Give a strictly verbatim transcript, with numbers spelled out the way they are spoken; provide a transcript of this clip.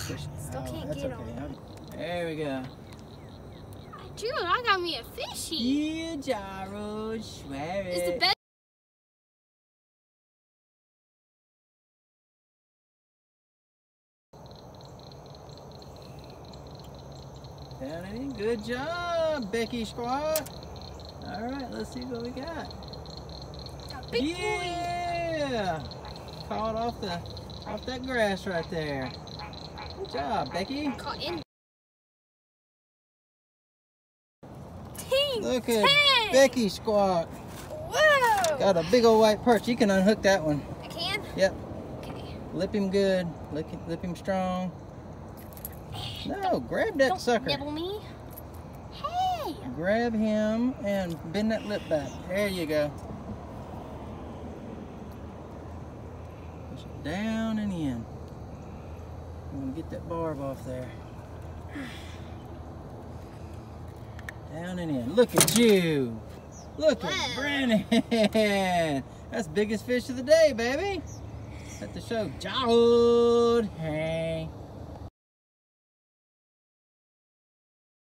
Fish. Still oh, can't that's get okay. him. There we go. Dude, I got me a fishy. Yeah, Gyro, swear it. It's the best. Down in. Good job, Becky Squad. All right, let's see what we got. A big Yeah, boy. Caught off the off that grass right there. Good job, Becky. Caught in. Look at ten. Becky Squawk. Whoa! Got a big old white perch. You can unhook that one. I can? Yep. Okay. Lip him good. Lip him, lip him strong. No, grab that Don't sucker. nibble me. Hey! Grab him and bend that lip back. There you go. Push it down and in. I'm gonna get that barb off there. Down and in. Look at you. Look Wow. at Brennyn. That's the biggest fish of the day, baby. At the show, Jod. Hey.